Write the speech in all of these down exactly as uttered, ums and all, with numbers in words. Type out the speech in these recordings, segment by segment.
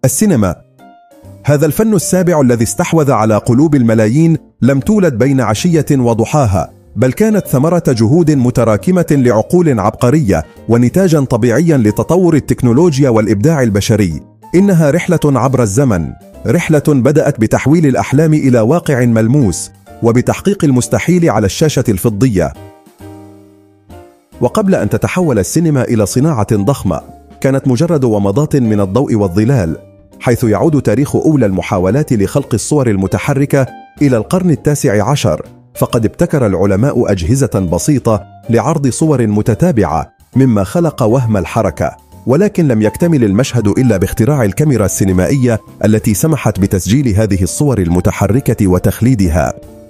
السينما. هذا الفن السابع الذي استحوذ على قلوب الملايين لم تولد بين عشية وضحاها، بل كانت ثمرة جهود متراكمة لعقول عبقرية ونتاجا طبيعيا لتطور التكنولوجيا والإبداع البشري. إنها رحلة عبر الزمن، رحلة بدأت بتحويل الأحلام إلى واقع ملموس وبتحقيق المستحيل على الشاشة الفضية. وقبل أن تتحول السينما إلى صناعة ضخمة، كانت مجرد ومضات من الضوء والظلال، حيث يعود تاريخ أولى المحاولات لخلق الصور المتحركة إلى القرن التاسع عشر، فقد ابتكر العلماء أجهزة بسيطة لعرض صور متتابعة، مما خلق وهم الحركة. ولكن لم يكتمل المشهد إلا باختراع الكاميرا السينمائية التي سمحت بتسجيل هذه الصور المتحركة وتخليدها.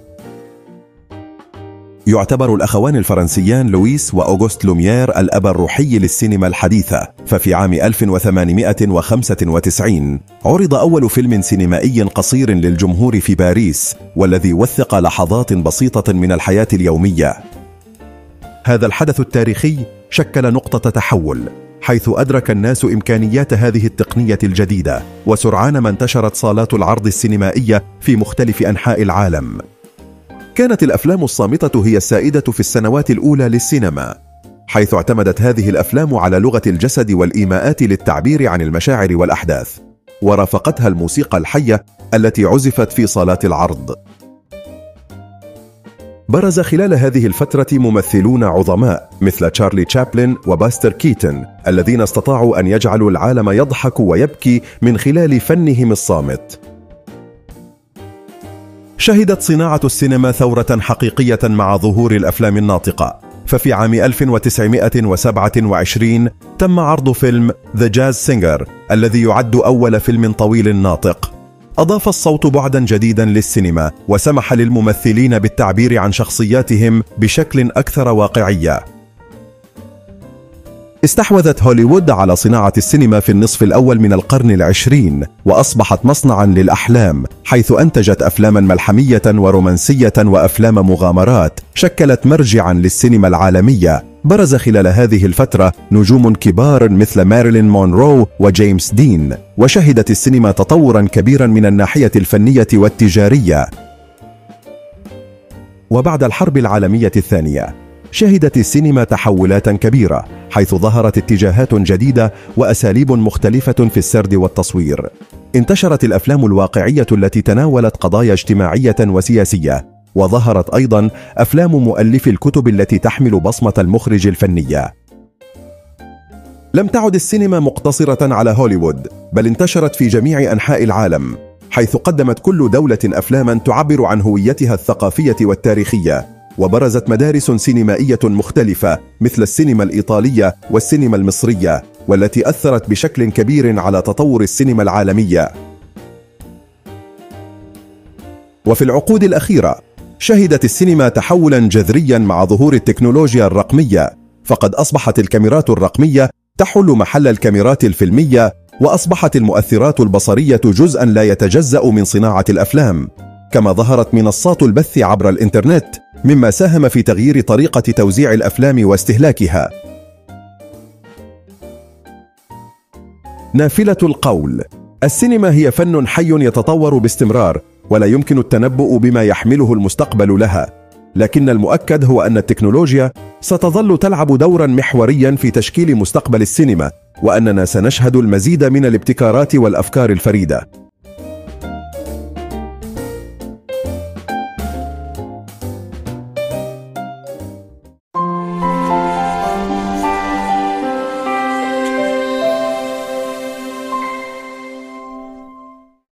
يعتبر الأخوان الفرنسيان لويس وأوغوست لوميير الأب الروحي للسينما الحديثة، ففي عام ألف وثمانمائة وخمسة وتسعين عرض أول فيلم سينمائي قصير للجمهور في باريس، والذي وثق لحظات بسيطة من الحياة اليومية. هذا الحدث التاريخي شكل نقطة تحول، حيث أدرك الناس إمكانيات هذه التقنية الجديدة، وسرعان ما انتشرت صالات العرض السينمائية في مختلف أنحاء العالم. كانت الأفلام الصامتة هي السائدة في السنوات الأولى للسينما، حيث اعتمدت هذه الأفلام على لغة الجسد والإيماءات للتعبير عن المشاعر والأحداث، ورافقتها الموسيقى الحية التي عزفت في صالات العرض. برز خلال هذه الفترة ممثلون عظماء مثل تشارلي تشابلن وباستر كيتن، الذين استطاعوا أن يجعلوا العالم يضحك ويبكي من خلال فنهم الصامت. شهدت صناعة السينما ثورة حقيقية مع ظهور الأفلام الناطقة، ففي عام ألف وتسعمائة وسبعة وعشرين تم عرض فيلم The Jazz Singer، الذي يعد أول فيلم طويل ناطق. أضاف الصوت بعداً جديداً للسينما، وسمح للممثلين بالتعبير عن شخصياتهم بشكل أكثر واقعية. استحوذت هوليوود على صناعة السينما في النصف الأول من القرن العشرين، وأصبحت مصنعاً للأحلام، حيث أنتجت أفلاماً ملحمية ورومانسية وأفلام مغامرات شكلت مرجعاً للسينما العالمية. برز خلال هذه الفترة نجوم كبار مثل ماريلين مونرو وجيمس دين، وشهدت السينما تطوراً كبيراً من الناحية الفنية والتجارية. وبعد الحرب العالمية الثانية شهدت السينما تحولات كبيرة، حيث ظهرت اتجاهات جديدة وأساليب مختلفة في السرد والتصوير. انتشرت الأفلام الواقعية التي تناولت قضايا اجتماعية وسياسية، وظهرت أيضا أفلام مؤلفي الكتب التي تحمل بصمة المخرج الفنية. لم تعد السينما مقتصرة على هوليوود، بل انتشرت في جميع أنحاء العالم، حيث قدمت كل دولة أفلاما تعبر عن هويتها الثقافية والتاريخية. وبرزت مدارس سينمائية مختلفة مثل السينما الإيطالية والسينما المصرية، والتي أثرت بشكل كبير على تطور السينما العالمية. وفي العقود الأخيرة شهدت السينما تحولا جذريا مع ظهور التكنولوجيا الرقمية، فقد أصبحت الكاميرات الرقمية تحل محل الكاميرات الفيلمية، وأصبحت المؤثرات البصرية جزءا لا يتجزأ من صناعة الأفلام. كما ظهرت منصات البث عبر الإنترنت، مما ساهم في تغيير طريقة توزيع الأفلام واستهلاكها. نافلة القول: السينما هي فن حي يتطور باستمرار، ولا يمكن التنبؤ بما يحمله المستقبل لها، لكن المؤكد هو أن التكنولوجيا ستظل تلعب دورا محوريا في تشكيل مستقبل السينما، وأننا سنشهد المزيد من الابتكارات والأفكار الفريدة.